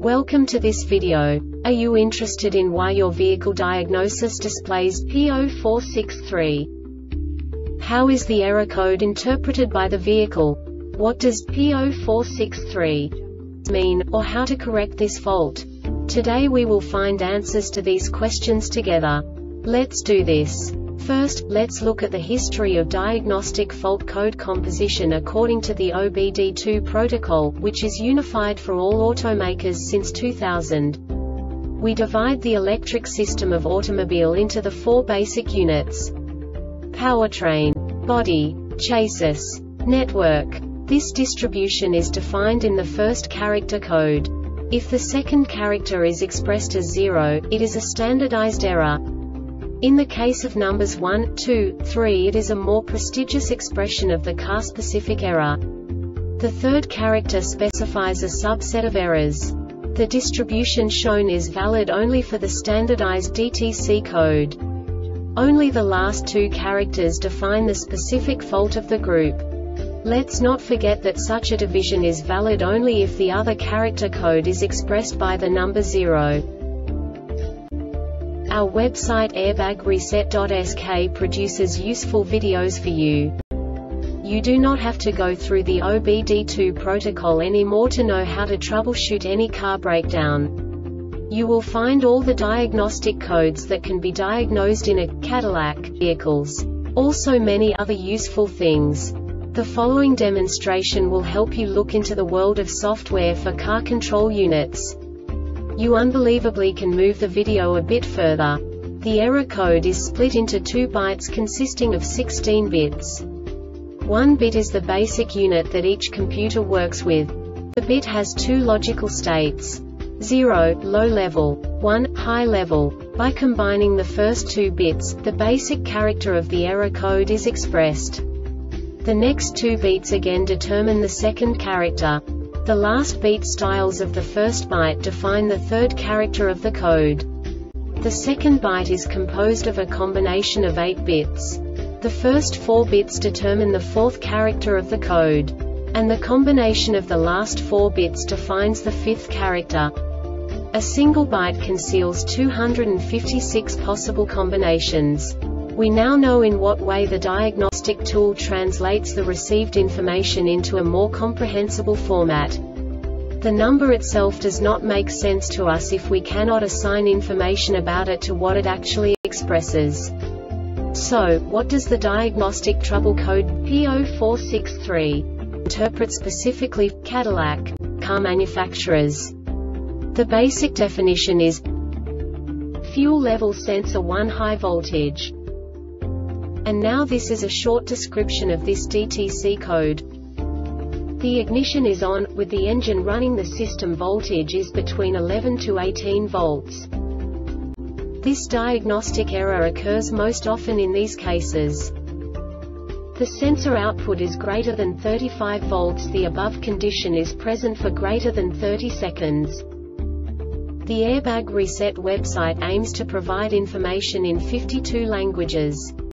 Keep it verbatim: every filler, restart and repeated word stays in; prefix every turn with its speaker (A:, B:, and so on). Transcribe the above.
A: Welcome to this video. Are you interested in why your vehicle diagnosis displays P zero four six three? How is the error code interpreted by the vehicle? What does P zero four six three mean, or how to correct this fault? Today we will find answers to these questions together. Let's do this. First, let's look at the history of diagnostic fault code composition according to the O B D two protocol, which is unified for all automakers since two thousand. We divide the electric system of automobile into the four basic units: powertrain, body, chassis, network. This distribution is defined in the first character code. If the second character is expressed as zero, it is a standardized error. In the case of numbers one, two, three, it is a more prestigious expression of the car-specific error. The third character specifies a subset of errors. The distribution shown is valid only for the standardized D T C code. Only the last two characters define the specific fault of the group. Let's not forget that such a division is valid only if the other character code is expressed by the number zero. Our website airbag reset dot S K produces useful videos for you. You do not have to go through the O B D two protocol anymore to know how to troubleshoot any car breakdown. You will find all the diagnostic codes that can be diagnosed in a Cadillac vehicles. Also many other useful things. The following demonstration will help you look into the world of software for car control units. You unbelievably can move the video a bit further. The error code is split into two bytes consisting of sixteen bits. One bit is the basic unit that each computer works with. The bit has two logical states: zero, low level, one, high level. By combining the first two bits, the basic character of the error code is expressed. The next two beats again determine the second character. The last beat styles of the first byte define the third character of the code. The second byte is composed of a combination of eight bits. The first four bits determine the fourth character of the code. And the combination of the last four bits defines the fifth character. A single byte conceals two hundred fifty-six possible combinations. We now know in what way the diagnostic tool translates the received information into a more comprehensible format. The number itself does not make sense to us if we cannot assign information about it to what it actually expresses. So, what does the diagnostic trouble code P zero four six three interpret specifically for Cadillac car manufacturers? The basic definition is fuel level sensor one high voltage. And now this is a short description of this D T C code. The ignition is on, with the engine running. The system voltage is between eleven to eighteen volts. This diagnostic error occurs most often in these cases. The sensor output is greater than thirty-five volts. The above condition is present for greater than thirty seconds. The Airbag Reset website aims to provide information in fifty-two languages.